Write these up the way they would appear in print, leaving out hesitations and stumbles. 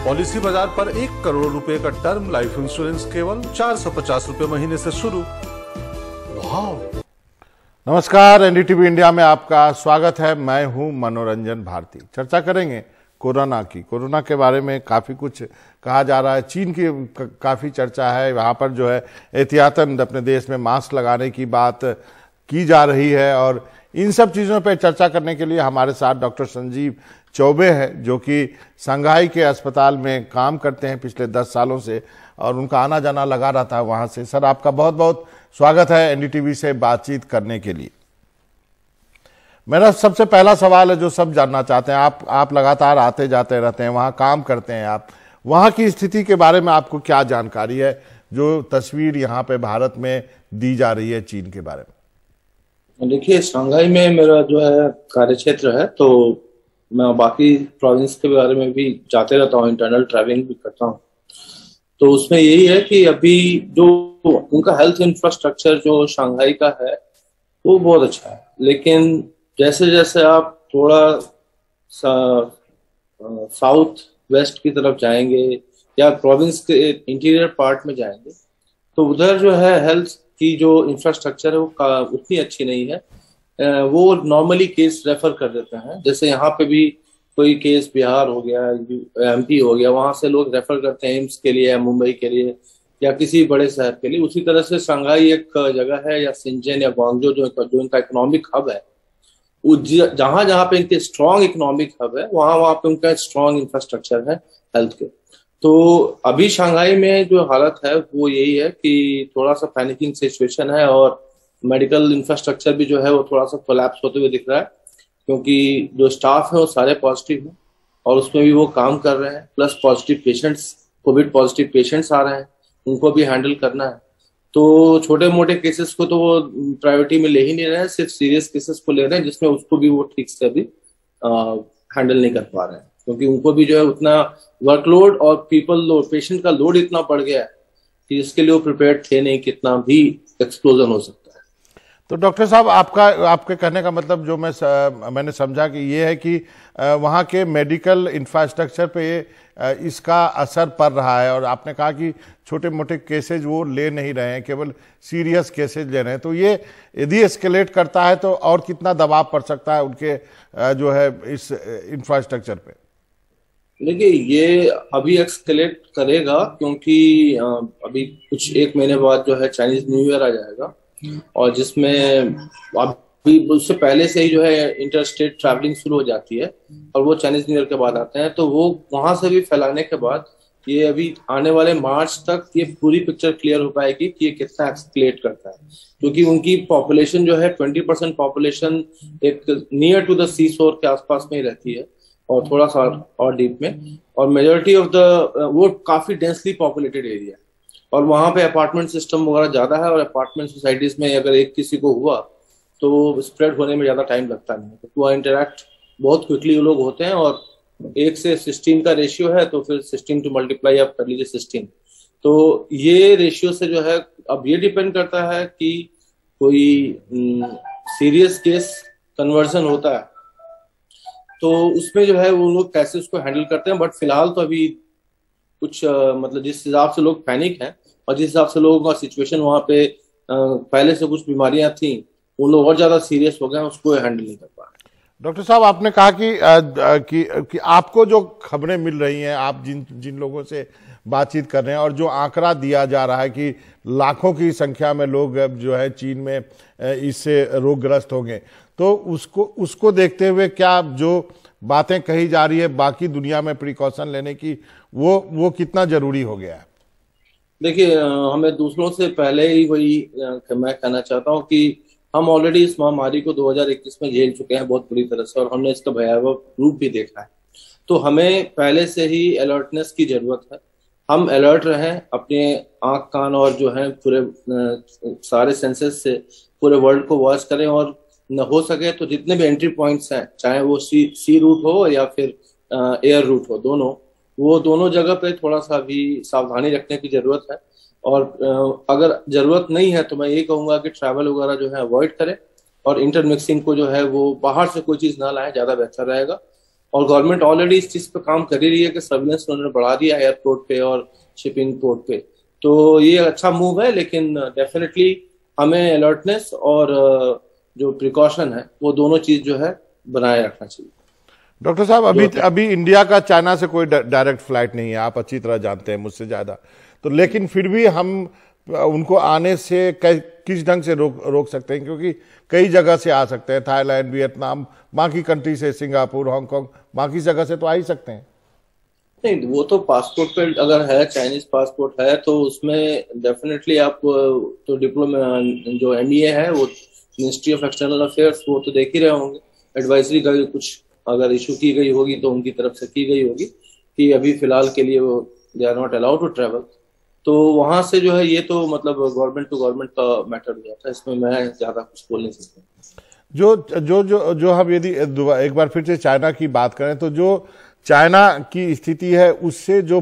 Policy बाजार पर 1 करोड़ रुपए का टर्म लाइफ इंश्योरेंस केवल 450 रुपए महीने से शुरू। वाह! नमस्कार, एनडीटीवी इंडिया में आपका स्वागत है। मैं हूं मनोरंजन भारती। चर्चा करेंगे कोरोना की। कोरोना के बारे में काफ़ी कुछ कहा जा रहा है। चीन की काफ़ी चर्चा है। वहाँ पर जो है एहतियातन अपने देश में मास्क लगाने की बात की जा रही है। और इन सब चीज़ों पर चर्चा करने के लिए हमारे साथ डॉक्टर संजीव चौबे है, जो कि शंघाई के अस्पताल में काम करते हैं पिछले 10 सालों से, और उनका आना जाना लगा रहता है वहाँ से। सर, आपका बहुत बहुत स्वागत है एनडीटीवी से बातचीत करने के लिए। मेरा सबसे पहला सवाल है जो सब जानना चाहते हैं, आप लगातार आते जाते रहते हैं, वहाँ काम करते हैं आप, वहाँ की स्थिति के बारे में आपको क्या जानकारी है, जो तस्वीर यहाँ पे भारत में दी जा रही है चीन के बारे में? देखिए, शंघाई में मेरा जो है कार्य क्षेत्र है, तो मैं बाकी प्रोविंस के बारे में भी जाते रहता हूँ, इंटरनल ट्रैवलिंग भी करता हूँ। तो उसमें यही है कि अभी जो उनका हेल्थ इंफ्रास्ट्रक्चर जो शंघाई का है वो बहुत अच्छा है, लेकिन जैसे जैसे आप थोड़ा साउथ वेस्ट की तरफ जाएंगे या प्रोविंस के इंटीरियर पार्ट में जाएंगे, तो उधर जो है हेल्थ की जो इंफ्रास्ट्रक्चर है वो उतनी अच्छी नहीं है। वो नॉर्मली केस रेफर कर देते हैं। जैसे यहाँ पे भी कोई केस बिहार हो गया, एमपी हो गया, वहां से लोग रेफर करते हैं एम्स के लिए या मुंबई के लिए या किसी बड़े शहर के लिए। उसी तरह से शंघाई एक जगह है, या सिंचन या ग्वांगजो जो इनका इकोनॉमिक हब है, जहां जहां पे इनके स्ट्रॉन्ग इकोनॉमिक हब है वहां पे उनका स्ट्रॉन्ग इंफ्रास्ट्रक्चर है हेल्थ के। तो अभी शंघाई में जो हालत है वो यही है कि थोड़ा सा पैनिकिंग सिचुएशन है, और मेडिकल इंफ्रास्ट्रक्चर भी जो है वो थोड़ा सा कोलैप्स होते हुए दिख रहा है, क्योंकि जो स्टाफ है वो सारे पॉजिटिव हैं और उसमें भी वो काम कर रहे हैं। Plus positive patients, covid positive patients आ रहे हैं, उनको भी हैंडल करना है। तो छोटे मोटे केसेस को तो वो प्रायोरिटी में ले ही नहीं रहे हैं, सिर्फ सीरियस केसेस को ले रहे हैं, जिसमें उसको भी वो ठीक से अभी हैंडल नहीं कर पा रहे हैं, क्योंकि उनको भी जो है उतना वर्कलोड और पीपल लोड, पेशेंट का लोड इतना बढ़ गया है कि इसके लिए वो प्रिपेयर्ड थे नहीं, कितना भी एक्सप्लोजन हो सकता है। तो डॉक्टर साहब, आपके कहने का मतलब जो मैंने समझा कि ये है कि वहाँ के मेडिकल इंफ्रास्ट्रक्चर पे इसका असर पड़ रहा है, और आपने कहा कि छोटे मोटे केसेज वो ले नहीं रहे हैं, केवल सीरियस केसेज ले रहे हैं। तो ये यदि एस्केलेट करता है तो और कितना दबाव पड़ सकता है उनके जो है इस इंफ्रास्ट्रक्चर पे? देखिए, ये अभी एक्सकेलेट करेगा, क्योंकि अभी कुछ 1 महीने बाद जो है चाइनीज न्यू ईयर आ जाएगा, और जिसमें अभी उससे पहले से ही जो है इंटर स्टेट ट्रैवलिंग शुरू हो जाती है, और वो चाइनीज न्यू ईयर के बाद आते हैं। तो वो वहां से भी फैलाने के बाद ये अभी आने वाले मार्च तक ये पूरी पिक्चर क्लियर हो पाएगी कि ये कितना एक्सकेलेट करता है, क्योंकि उनकी पॉपुलेशन जो है 20% पॉपुलेशन एक नियर टू द सी शोर के आसपास में ही रहती है, और थोड़ा सा और डीप में, और मेजोरिटी ऑफ द वो काफी डेंसली पॉपुलेटेड एरिया है, और वहां पे अपार्टमेंट सिस्टम वगैरह ज्यादा है, और अपार्टमेंट सोसाइटीज में अगर एक किसी को हुआ तो स्प्रेड होने में ज्यादा टाइम लगता नहीं है, तो इंटरैक्ट बहुत क्विकली लोग होते हैं, और 1 से 16 का रेशियो है, तो फिर 16 टू मल्टीप्लाई आप कर लीजिए 16। तो ये रेशियो से जो है अब ये डिपेंड करता है कि कोई सीरियस केस कन्वर्जन होता है तो उसमें जो है वो लोग कैसे उसको हैंडल करते हैं। बट फिलहाल तो अभी कुछ मतलब जिस हिसाब से लोग पैनिक हैं और जिस हिसाब से लोगों का सिचुएशन वहां पे पहले से कुछ बीमारियां थी, वो लोग और ज्यादा सीरियस हो गए हैं, उसको हैंडल नहीं कर पा रहे। डॉक्टर साहब, आपने कहा कि आपको जो खबरें मिल रही हैं, आप जिन लोगों से बातचीत कर रहे हैं, और जो आंकड़ा दिया जा रहा है कि लाखों की संख्या में लोग जो है चीन में इससे रोगग्रस्त होंगे, तो उसको देखते हुए क्या जो बातें कही जा रही है बाकी दुनिया में प्रिकॉशन लेने की, वो कितना जरूरी हो गया है? देखिए, हमें दूसरों से पहले ही वही मैं कहना चाहता हूँ कि हम ऑलरेडी इस महामारी को 2021 में झेल चुके हैं बहुत बुरी तरह से, और हमने इसका भयावह रूप भी देखा है। तो हमें पहले से ही अलर्टनेस की जरूरत है। हम अलर्ट रहें, अपने आंख कान और जो है पूरे सारे सेंसेस से पूरे वर्ल्ड को वॉच करें, और न हो सके तो जितने भी एंट्री पॉइंट्स हैं, चाहे वो सी रूट हो या फिर एयर रूट हो, दोनों जगह पे थोड़ा सा भी सावधानी रखने की जरूरत है। और अगर जरूरत नहीं है तो मैं ये कहूंगा कि ट्रैवल वगैरह जो है अवॉइड करें, और इंटरमिक्सिंग को जो है वो बाहर से कोई चीज ना लाएं, ज्यादा बेहतर रहेगा। और गवर्नमेंट ऑलरेडी इस चीज पे काम कर ही रही है कि सर्विलेंस उन्होंने बढ़ा दिया है एयरपोर्ट पे और शिपिंग पोर्ट पे। तो ये अच्छा मूव है, लेकिन डेफिनेटली हमें अलर्टनेस और जो प्रिकॉशन है वो दोनों चीज जो है बनाए रखना चाहिए। डॉक्टर साहब, अभी इंडिया का चाइना से कोई डायरेक्ट फ्लाइट नहीं है, आप अच्छी तरह जानते हैं मुझसे ज्यादा, तो लेकिन फिर भी हम उनको आने से किस ढंग से रोक सकते हैं? क्योंकि कई जगह से आ सकते हैं, थाईलैंड, वियतनाम, बाकी कंट्री से, सिंगापुर, हांगकांग, बाकी जगह से तो आ ही सकते हैं। नहीं, वो तो पासपोर्ट पे अगर है, चाइनीज पासपोर्ट है तो उसमें डेफिनेटली आप तो डिप्लोमा जो MBA है वो मिनिस्ट्री ऑफ एक्सटर्नल अफेयर्स वो तो देख ही रहे होंगे, एडवाइजरी का कुछ अगर इशू की गई होगी तो उनकी तरफ से की गई होगी कि अभी फिलहाल के लिए वो they are not allowed to travel. तो वहां से जो है ये तो मतलब गवर्नमेंट टू गवर्नमेंट का मैटर हो जाता है, इसमें मैं ज्यादा कुछ बोल नहीं सकता। जो हम यदि एक बार फिर से चाइना की बात करें तो जो चाइना की स्थिति है उससे जो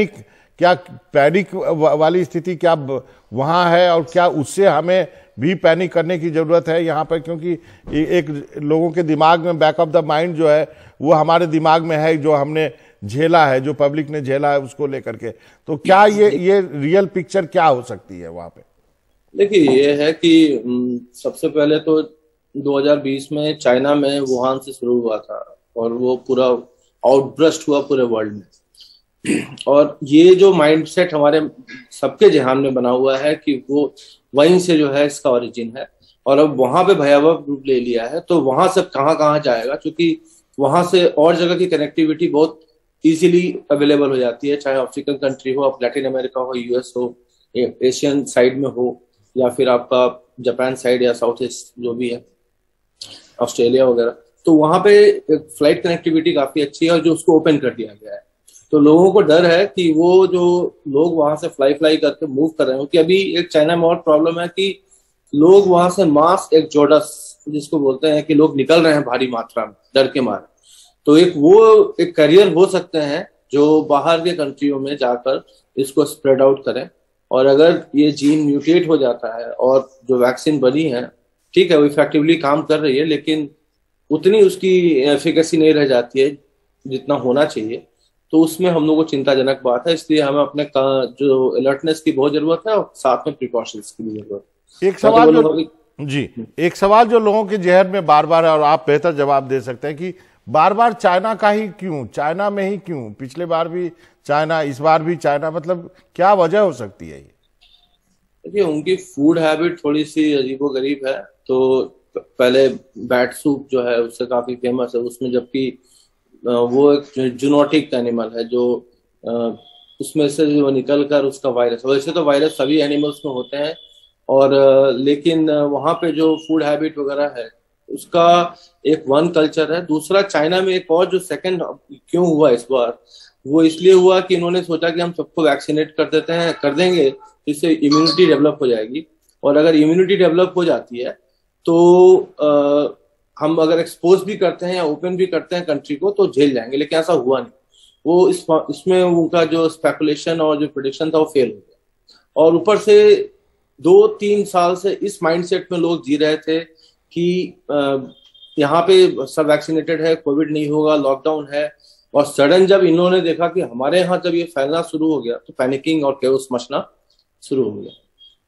पैनिक वाली स्थिति क्या वहां है, और क्या उससे हमें भी पैनिक करने की जरूरत है यहाँ पर? क्योंकि एक लोगों के दिमाग में बैक ऑफ द माइंड जो है वो हमारे दिमाग में है, जो हमने झेला है, जो पब्लिक ने झेला है उसको लेकर के। तो क्या ये रियल पिक्चर क्या हो सकती है वहां पे? देखिए, ये है कि सबसे पहले तो 2020 में चाइना में वुहान से शुरू हुआ था और वो पूरा आउटब्रस्ट हुआ पूरे वर्ल्ड में। और ये जो माइंडसेट हमारे सबके जहान में बना हुआ है कि वो वहीं से जो है इसका ओरिजिन है, और अब वहां पे भयावह रूप ले लिया है, तो वहां से कहाँ कहाँ जाएगा, क्योंकि वहां से और जगह की कनेक्टिविटी बहुत इजीली अवेलेबल हो जाती है, चाहे अफ्रीकन कंट्री हो, लैटिन अमेरिका हो, US हो, एशियन साइड में हो, या फिर आपका जापान साइड या साउथ ईस्ट जो भी है, ऑस्ट्रेलिया वगैरह। तो वहां पे फ्लाइट कनेक्टिविटी काफी अच्छी है और जो उसको ओपन कर दिया गया है। तो लोगों को डर है कि वो जो लोग वहां से फ्लाई करके मूव कर रहे हो, कि अभी एक चाइना में और प्रॉब्लम है कि लोग वहां से मास एक्सोडस जिसको बोलते हैं कि लोग निकल रहे हैं भारी मात्रा में डर के मारे। तो एक करियर हो सकते हैं जो बाहर के कंट्रियों में जाकर इसको स्प्रेड आउट करें, और अगर ये जीन म्यूटेट हो जाता है और जो वैक्सीन बनी है, ठीक है, वो इफेक्टिवली काम कर रही है, लेकिन उतनी उसकी एफिकेसी नहीं रह जाती है जितना होना चाहिए, तो उसमें हम लोगों को चिंताजनक बात है। इसलिए हमें अपने जो अलर्टनेस की बहुत जरूरत है और साथ में प्रिकॉशंस की भी जरूरत है। एक सवाल जो लोगों के जहन में बार बार है, और आप बेहतर जवाब दे सकते हैं, कि बार बार चाइना का ही क्यों, चाइना में ही क्यों? पिछले बार भी चाइना, इस बार भी चाइना, मतलब क्या वजह हो सकती है ये? देखिए, उनकी फूड हैबिट थोड़ी सी अजीबोगरीब है। तो पहले बैट सूप जो है उससे काफी फेमस है, उसमें जबकि वो एक जूनोटिक एनिमल है जो उसमें से जो निकल कर उसका वायरस, वैसे तो वायरस सभी एनिमल्स में होते हैं, और लेकिन वहां पे जो फूड हैबिट वगैरह है उसका एक वन कल्चर है। दूसरा, चाइना में एक और जो सेकंड क्यों हुआ इस बार, वो इसलिए हुआ कि इन्होंने सोचा कि हम सबको वैक्सीनेट कर देंगे, इससे इम्यूनिटी डेवलप हो जाएगी, और अगर इम्यूनिटी डेवलप हो जाती है तो हम अगर एक्सपोज भी करते हैं या ओपन भी करते हैं कंट्री को तो झेल जाएंगे, लेकिन ऐसा हुआ नहीं। वो इसमें उनका जो स्पेकुलेशन और जो प्रेडिक्शन था वो फेल हो गया। और ऊपर से 2-3 साल से इस माइंडसेट में लोग जी रहे थे कि यहाँ पे सब वैक्सीनेटेड है, कोविड नहीं होगा, लॉकडाउन है, और सडन जब इन्होंने देखा कि हमारे यहाँ जब ये फैलना शुरू हो गया तो पैनिकिंग और केओस मचना शुरू हो गया।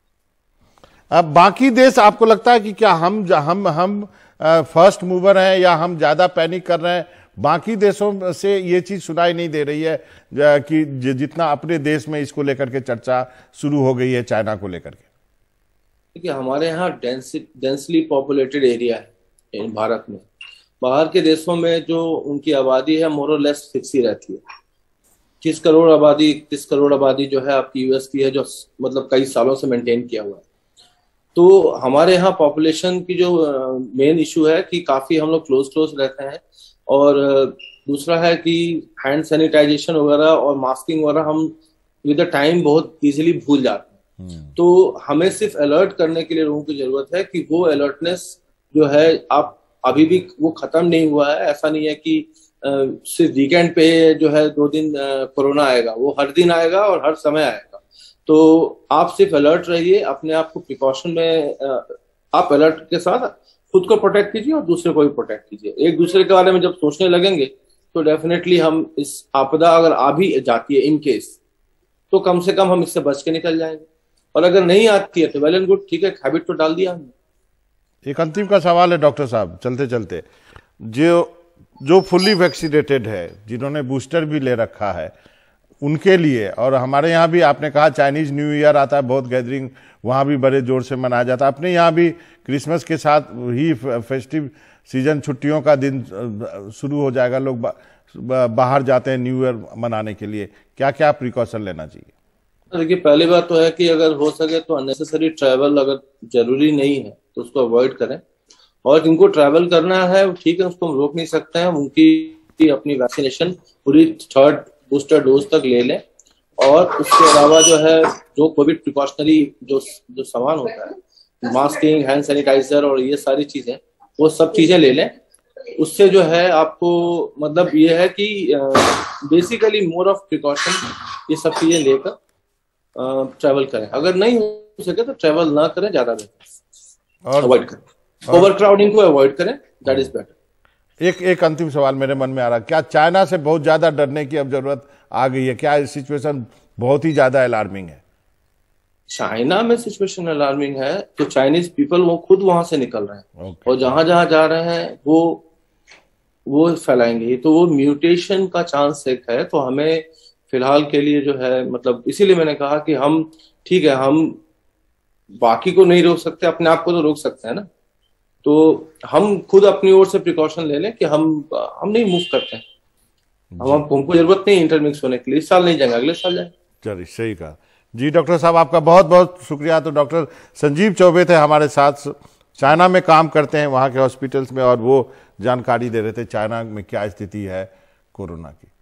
अब बाकी देश, आपको लगता है कि क्या हम फर्स्ट मूवर हैं या हम ज्यादा पैनिक कर रहे हैं? बाकी देशों से ये चीज सुनाई नहीं दे रही है कि जितना अपने देश में इसको लेकर के चर्चा शुरू हो गई है चाइना को लेकर के। देखिए, हमारे यहाँ डेंसली पॉपुलेटेड एरिया है भारत में। बाहर के देशों में जो उनकी आबादी है मोर और लेस फिक्स ही रहती है। 30 करोड़ आबादी जो है आपकी US की है, जो मतलब कई सालों से मेंटेन किया हुआ है। तो हमारे यहाँ पॉपुलेशन की जो मेन इशू है कि काफी हम लोग क्लोज रहते हैं, और दूसरा है कि हैंड सैनिटाइजेशन वगैरह और मास्किंग वगैरह हम विद द टाइम बहुत इजीली भूल जाते हैं। तो हमें सिर्फ अलर्ट करने के लिए लोगों की जरूरत है कि वो अलर्टनेस जो है, आप अभी भी वो खत्म नहीं हुआ है। ऐसा नहीं है कि सिर्फ वीकेंड पे जो है 2 दिन कोरोना आएगा, वो हर दिन आएगा और हर समय आएगा। तो आप सिर्फ अलर्ट रहिए, अपने आप को प्रिकॉशन में आप अलर्ट के साथ खुद को प्रोटेक्ट कीजिए और दूसरे को भी प्रोटेक्ट कीजिए। एक दूसरे के बारे में जब सोचने लगेंगे तो डेफिनेटली हम इस आपदा अगर आ भी जाती है इन केस, तो कम से कम हम इससे बच के निकल जाएंगे। और अगर नहीं आती है तो वेल एंड गुड, ठीक है, हैबिट तो डाल दिया हमने। एक अंतिम का सवाल है डॉक्टर साहब, चलते चलते, जो फुल्ली वैक्सीनेटेड है, जिन्होंने बूस्टर भी ले रखा है, उनके लिए, और हमारे यहाँ भी आपने कहा चाइनीज न्यू ईयर आता है, बहुत गैदरिंग वहाँ भी बड़े जोर से मनाया जाता है, अपने यहाँ भी क्रिसमस के साथ ही फेस्टिव सीजन, छुट्टियों का दिन शुरू हो जाएगा, लोग बाहर जाते हैं न्यू ईयर मनाने के लिए, क्या क्या प्रिकॉशन लेना चाहिए? देखिए, पहली बात तो है कि अगर हो सके तो अननेसेसरी ट्रैवल अगर जरूरी नहीं है तो उसको अवॉइड करें, और जिनको ट्रैवल करना है ठीक है, उसको हम रोक नहीं सकते हैं, उनकी अपनी वैक्सीनेशन पूरी 3rd बूस्टर डोज तक ले लें। और उसके अलावा जो है, जो कोविड प्रिकॉशनरी जो सामान होता है, मास्किंग, हैंड सैनिटाइजर और ये सारी चीजें, वो सब चीजें ले लें। उससे जो है आपको मतलब ये है कि बेसिकली मोर ऑफ प्रिकॉशन, ये सब चीजें लेकर ट्रैवल करें। अगर नहीं हो सके तो ट्रैवल ना करें, ज्यादा बेहतर, और अवॉइड करें, ओवर क्राउडिंग को अवॉइड करें, दैट इज बेटर। एक अंतिम सवाल मेरे मन में आ रहा, क्या चाइना से बहुत ज्यादा डरने की अब जरूरत आ गई है? क्या सिचुएशन बहुत ही ज्यादा अलार्मिंग है? चाइना में सिचुएशन अलार्मिंग है तो चाइनीज पीपल वो खुद वहां से निकल रहे हैं, और जहां जहां जा रहे हैं वो फैलाएंगे, तो वो म्यूटेशन का चांस एक है। तो हमें फिलहाल के लिए जो है, मतलब इसीलिए मैंने कहा कि हम ठीक है, हम बाकी को नहीं रोक सकते, अपने आप को तो रोक सकते हैं ना, तो हम खुद अपनी ओर से प्रिकॉशन ले लें कि हम नहीं मूव करते हैं, हमको जरूरत नहीं इंटरमिक्स होने के लिए, इस साल नहीं जाएंगे, अगले साल जाएंगे। चलिए, सही कहा जी। डॉक्टर साहब आपका बहुत बहुत शुक्रिया। तो डॉक्टर संजीव चौबे थे हमारे साथ, चाइना में काम करते हैं, वहाँ के हॉस्पिटल्स में, और वो जानकारी दे रहे थे चाइना में क्या स्थिति है कोरोना की।